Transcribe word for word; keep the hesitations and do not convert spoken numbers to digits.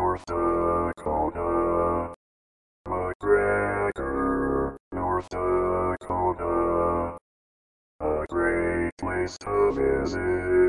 North Dakota. Mcgregor, North Dakota. A great place to visit.